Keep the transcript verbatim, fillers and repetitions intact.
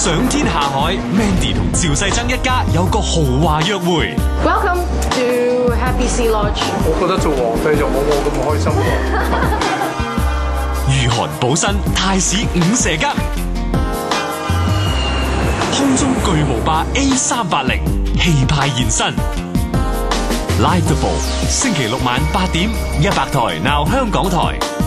上天下海 ，Mandy 同趙世曾一家有個豪華約會。 Welcome to Happy Sea Lodge。 我覺得做皇帝就冇我咁開心。 御寒補身，太史五蛇吉，空中巨無霸 A 三八零氣派現身。Live the Ball， 星期六晚八點，一百台 Now 香港台。